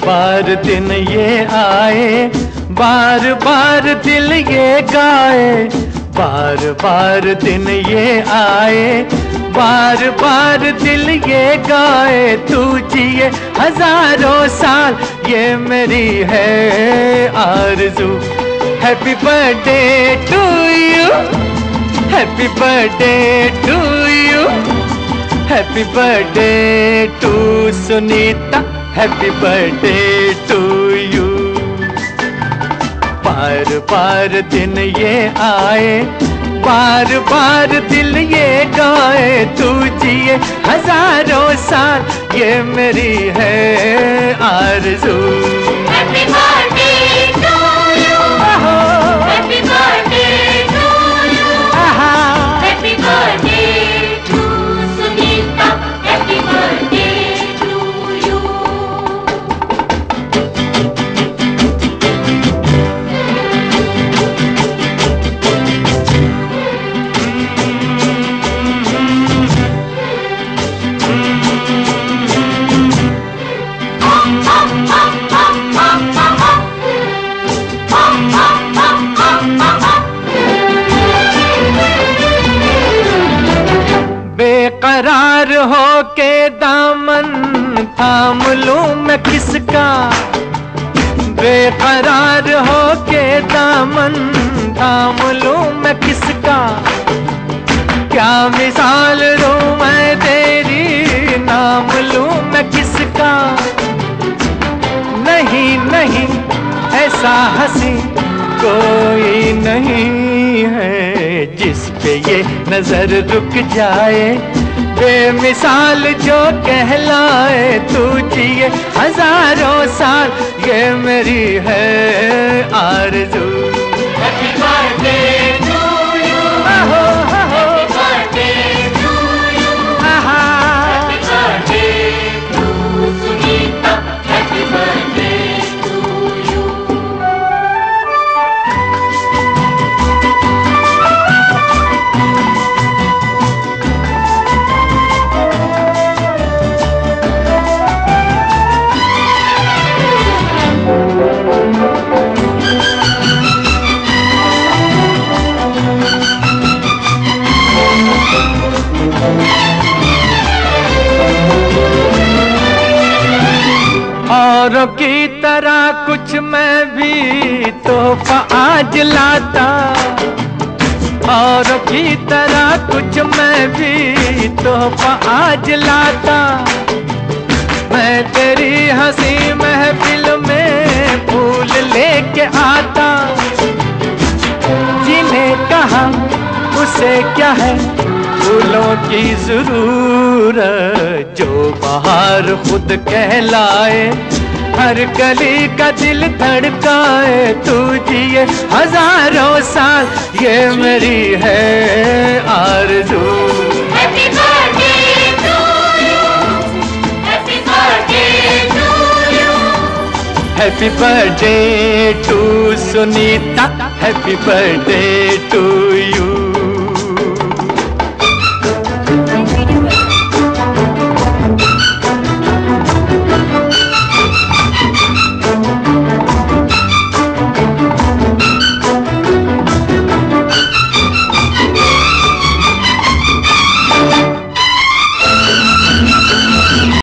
बार दिन ये आए, बार बार दिल ये गाए। बार बार दिन ये आए, बार बार दिल ये गाए। तू जिए हजारों साल, ये मेरी है आरज़ू। Happy birthday to you, happy birthday to you, happy birthday to Sunita, happy birthday to you. बार बार दिन ये आए, बार बार दिल ये गाए। तू जिए हजारों साल, ये मेरी है आरज़ू। Happy birthday to you, happy birthday to you, happy birthday to Sunita, happy birthday to you. बेकरार हो के दामन थाम लूं मैं किसका, बेकरार हो के दामन थाम लूं मैं किसका। क्या मिसाल दूं मैं तेरी, नाम लूं मैं किसका। नहीं नहीं ऐसा हंसी कोई नहीं है, जिस पे ये नजर रुक जाए। बेमिसाल जो कहलाए, तू जिए हजारों साल, ये मेरी है आरज़ू। Happy birthday to you, happy birthday to you, happy birthday to Sunita, happy birthday to you. औरों की तरह कुछ मैं भी तोहफा आज लाता, औरों की तरह कुछ मैं भी तोहफा आज लाता। मैं तेरी हंसी महफिल में फूल लेके आता। जिन्हें कहा उसे क्या है फूलों की जरूरत, जो बहार खुद कहलाए। हर कली का दिल धड़काए, तू जिए हजारों साल, ये मेरी है आरज़ू। Happy birthday to you, happy birthday to you, happy birthday to Sunita, happy birthday to you.